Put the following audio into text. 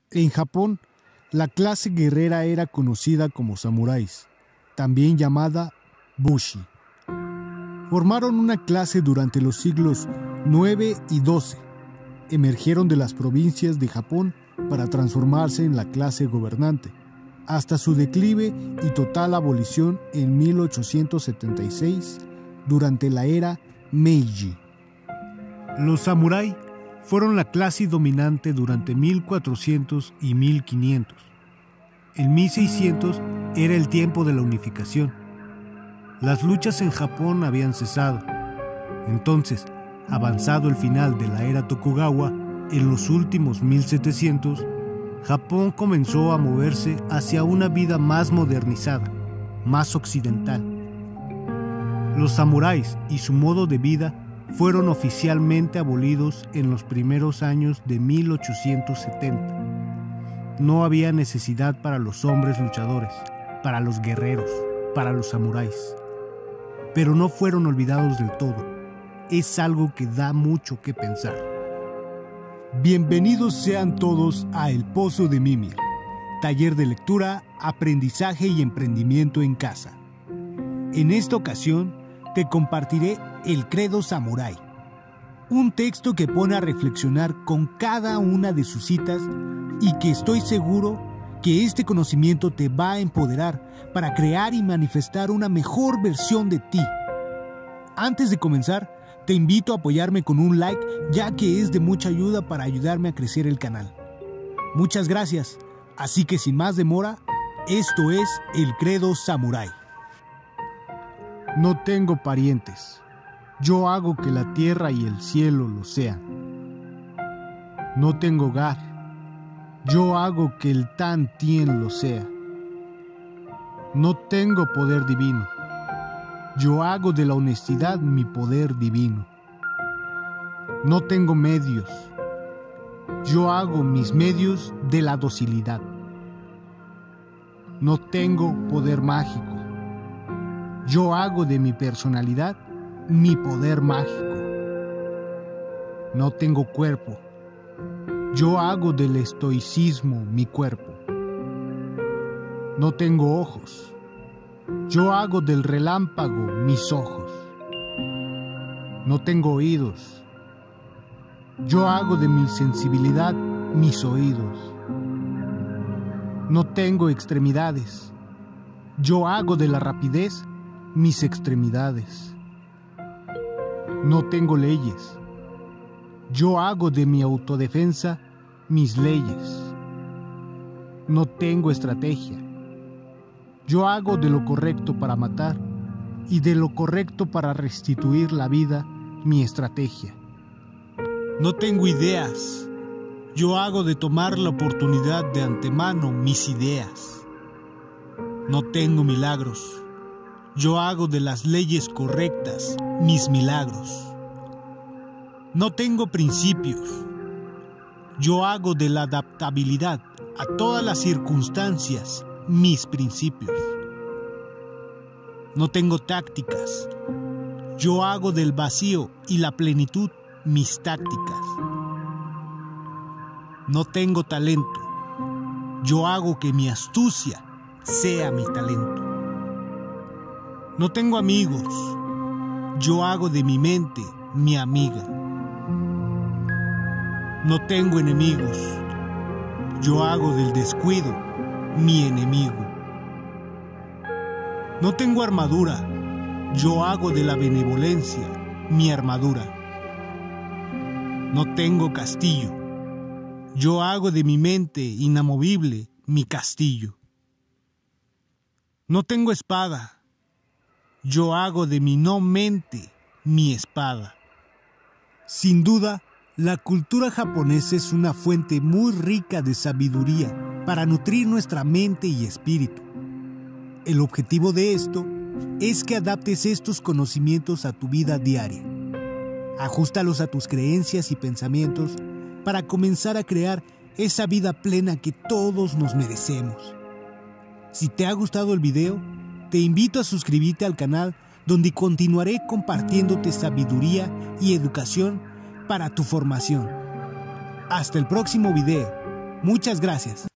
En Japón, la clase guerrera era conocida como samuráis, también llamada bushi. Formaron una clase durante los siglos IX y XII. Emergieron de las provincias de Japón para transformarse en la clase gobernante, hasta su declive y total abolición en 1876 durante la era Meiji. Los samurái fueron la clase dominante durante 1400 y 1500. En 1600 era el tiempo de la unificación. Las luchas en Japón habían cesado. Entonces, avanzado el final de la era Tokugawa, en los últimos 1700, Japón comenzó a moverse hacia una vida más modernizada, más occidental. Los samuráis y su modo de vida fueron oficialmente abolidos en los primeros años de 1870. No había necesidad para los hombres luchadores, para los guerreros, para los samuráis. Pero no fueron olvidados del todo. Es algo que da mucho que pensar. Bienvenidos sean todos a El Pozo de Mimir, taller de lectura, aprendizaje y emprendimiento en casa. En esta ocasión te compartiré El Credo Samurái, un texto que pone a reflexionar con cada una de sus citas y que estoy seguro que este conocimiento te va a empoderar para crear y manifestar una mejor versión de ti. Antes de comenzar, te invito a apoyarme con un like, ya que es de mucha ayuda para ayudarme a crecer el canal. Muchas gracias, así que sin más demora, esto es El Credo Samurái. No tengo parientes, yo hago que la tierra y el cielo lo sean. No tengo hogar, yo hago que el Tan Tien lo sea. No tengo poder divino, yo hago de la honestidad mi poder divino. No tengo medios, yo hago mis medios de la docilidad. No tengo poder mágico, yo hago de mi personalidad mi poder mágico. No tengo cuerpo, yo hago del estoicismo mi cuerpo. No tengo ojos, yo hago del relámpago mis ojos. No tengo oídos, yo hago de mi sensibilidad mis oídos. No tengo extremidades, yo hago de la rapidez mis extremidades. No tengo leyes, yo hago de mi autodefensa mis leyes. No tengo estrategia, yo hago de lo correcto para matar y de lo correcto para restituir la vida mi estrategia. No tengo ideas, yo hago de tomar la oportunidad de antemano mis ideas. No tengo milagros, yo hago de las leyes correctas mis milagros. No tengo principios, yo hago de la adaptabilidad a todas las circunstancias mis principios. No tengo tácticas, yo hago del vacío y la plenitud mis tácticas. No tengo talento, yo hago que mi astucia sea mi talento. No tengo amigos, yo hago de mi mente mi amiga. No tengo enemigos, yo hago del descuido mi enemigo. No tengo armadura, yo hago de la benevolencia mi armadura. No tengo castillo, yo hago de mi mente inamovible mi castillo. No tengo espada, yo hago de mi no mente mi espada. Sin duda, la cultura japonesa es una fuente muy rica de sabiduría para nutrir nuestra mente y espíritu. El objetivo de esto es que adaptes estos conocimientos a tu vida diaria. Ajústalos a tus creencias y pensamientos para comenzar a crear esa vida plena que todos nos merecemos. Si te ha gustado el video, te invito a suscribirte al canal, donde continuaré compartiéndote sabiduría y educación para tu formación. Hasta el próximo video. Muchas gracias.